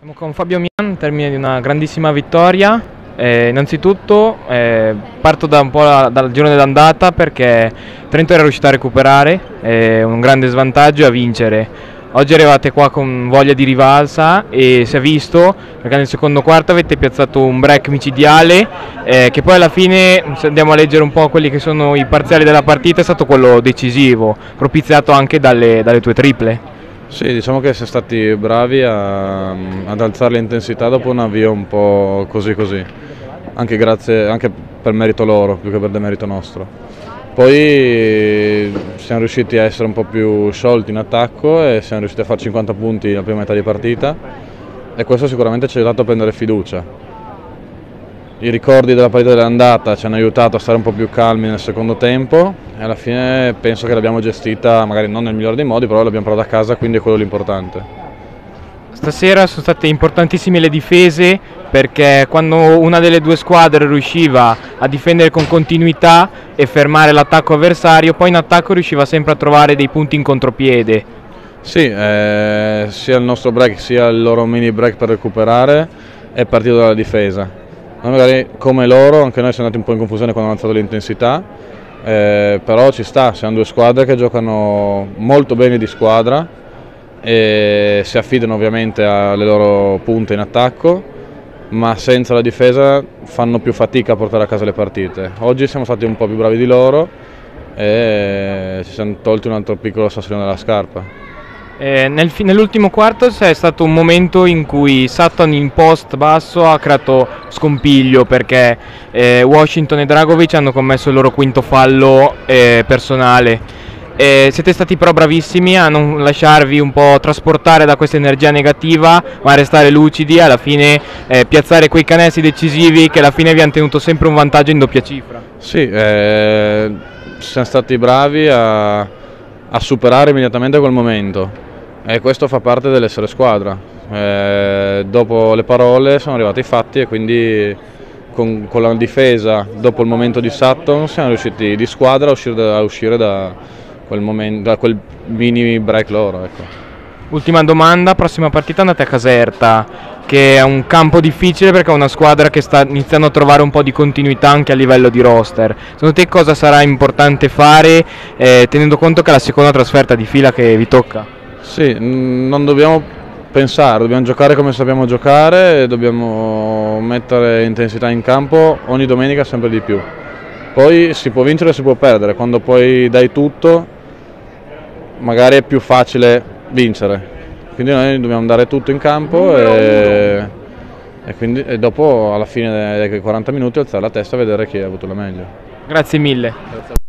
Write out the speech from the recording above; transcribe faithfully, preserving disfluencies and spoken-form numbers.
Siamo con Fabio Mian, termine di una grandissima vittoria. Eh, innanzitutto eh, parto da un po' la, dal girone d'andata perché Trento era riuscito a recuperare, eh, un grande svantaggio e a vincere. Oggi arrivate qua con voglia di rivalsa e si è visto perché nel secondo quarto avete piazzato un break micidiale eh, che poi alla fine, se andiamo a leggere un po' quelli che sono i parziali della partita, è stato quello decisivo, propiziato anche dalle, dalle tue triple. Sì, diciamo che siamo stati bravi a, ad alzare l'intensità dopo un avvio un po' così così, anche, grazie, anche per merito loro più che per demerito nostro. Poi siamo riusciti a essere un po' più sciolti in attacco e siamo riusciti a fare cinquanta punti nella prima metà di partita e questo sicuramente ci ha aiutato a prendere fiducia. I ricordi della partita dell'andata ci hanno aiutato a stare un po' più calmi nel secondo tempo e alla fine penso che l'abbiamo gestita magari non nel migliore dei modi, però l'abbiamo portata a casa, quindi è quello l'importante. Stasera sono state importantissime le difese perché quando una delle due squadre riusciva a difendere con continuità e fermare l'attacco avversario, poi in attacco riusciva sempre a trovare dei punti in contropiede. Sì, eh, sia il nostro break sia il loro mini break per recuperare è partito dalla difesa. Noi magari come loro, anche noi siamo andati un po' in confusione quando hanno alzato l'intensità, eh, però ci sta, siamo due squadre che giocano molto bene di squadra e si affidano ovviamente alle loro punte in attacco, ma senza la difesa fanno più fatica a portare a casa le partite. Oggi siamo stati un po' più bravi di loro e ci siamo tolti un altro piccolo sassolino dalla scarpa. Eh, nel, nell'ultimo quarto c'è stato un momento in cui Sutton in post basso ha creato scompiglio perché eh, Washington e Dragovic hanno commesso il loro quinto fallo eh, personale. Eh, siete stati però bravissimi a non lasciarvi un po' trasportare da questa energia negativa, ma a restare lucidi e alla fine eh, piazzare quei canestri decisivi che alla fine vi hanno tenuto sempre un vantaggio in doppia cifra. Sì, eh, siamo stati bravi a, a superare immediatamente quel momento e questo fa parte dell'essere squadra. Eh, dopo le parole sono arrivati i fatti e quindi con, con la difesa, dopo il momento di Sutton, siamo riusciti di squadra a uscire da, a uscire da quel, momento, da quel mini break loro. Ecco. Ultima domanda, prossima partita andate a Caserta, che è un campo difficile perché è una squadra che sta iniziando a trovare un po' di continuità anche a livello di roster. Secondo te cosa sarà importante fare eh, tenendo conto che è la seconda trasferta di fila che vi tocca? Sì, non dobbiamo pensare, dobbiamo giocare come sappiamo giocare e dobbiamo mettere intensità in campo ogni domenica sempre di più. Poi si può vincere e si può perdere, quando poi dai tutto magari è più facile vincere. Quindi noi dobbiamo dare tutto in campo e, e, quindi, e dopo alla fine dei quaranta minuti alzare la testa e vedere chi ha avuto la meglio. Grazie mille.